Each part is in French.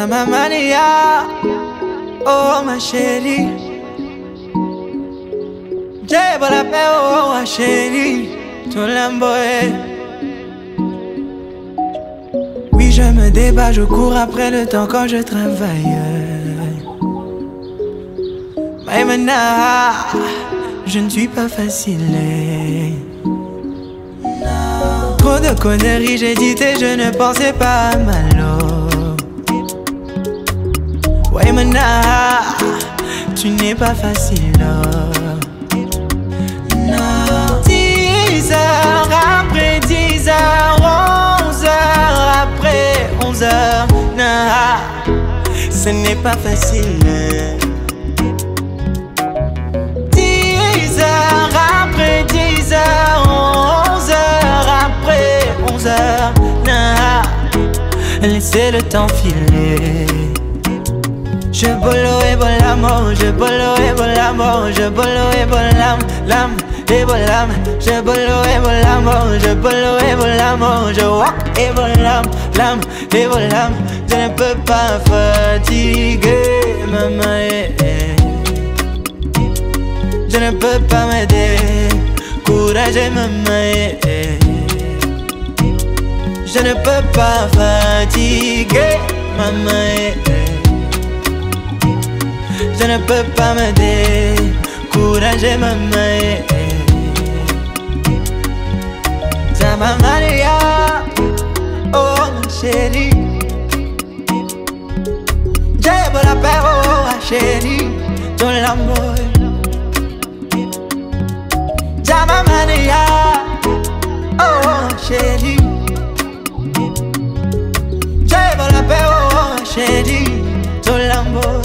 Zama mania, oh ma chérie. J'ai pas la paix, oh ma chérie. Ton lamboé. Oui, je me débat, je cours après le temps quand je travaille. Mais maintenant, je ne suis pas facile. Trop de conneries, j'ai dit et je ne pensais pas à Malo. Ouais, maintenant, tu n'es pas facile. Non. 10 heures après 10 heures, 11 heures après 11 heures, non, ce n'est pas facile. 10 heures après 10 heures, 11 heures après 11 heures, non, laissez le temps filer. Je bolo et bon l'amour, je bolo et bon l'amour, je bolo et bon l'âme et bon l'âme. Je bolo et bon l'amour, je bolo et bon l'amour, je walk et bon l'âme et bon l'âme. Je ne peux pas fatiguer maman, je ne peux pas m'aider, courager maman, je ne peux pas fatiguer maman. Je ne peux pas me décourager maman. Zama Maria, oh ma chérie. J'ai beau la paix, oh ma chérie. Ton l'amour. Zama Maria, oh ma chérie. J'ai beau la paix, oh ma chérie. Ton l'amour.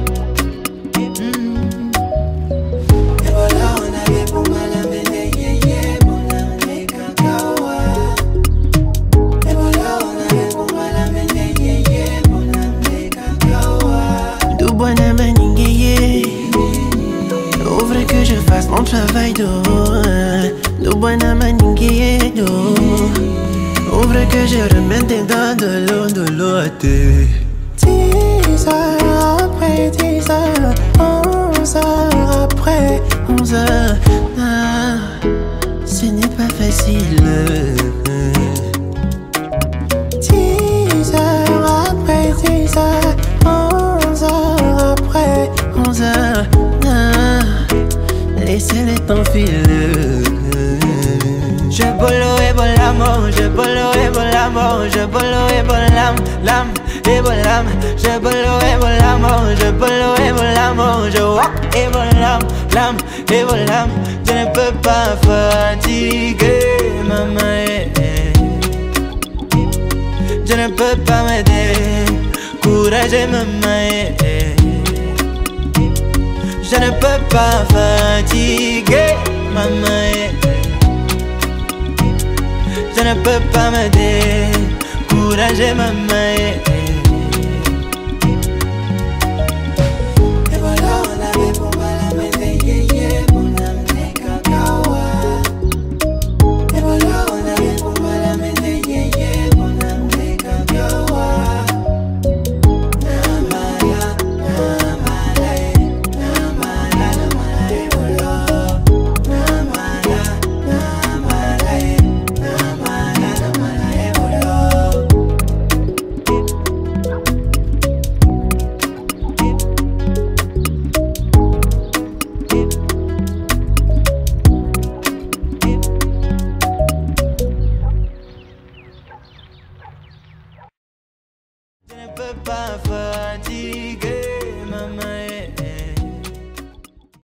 Ouvre que je fasse mon travail do buena maningue do. Ouvre que je remette des dents de l'eau à thé. 10 heures après 10 heures, 11 heures après 11 heures, ah, ce n'est pas facile. 10 heures après 10 heures, 11 heures après 11 heures, ah, laissez le temps filer. Je bolo et bon l'amour, je bolo et bon l'amour, je bolo et bon l'âme et bon l'âme. Je bolo et bon l'amour, je bolo et bon l'amour, je walk et bon l'âme et bon l'âme. Je ne peux pas fatiguer maman, je ne peux pas m'aider, courager maman. Je ne peux pas fatiguer maman. Je ne peux pas me décourager maman. Je ne peux pas fatiguer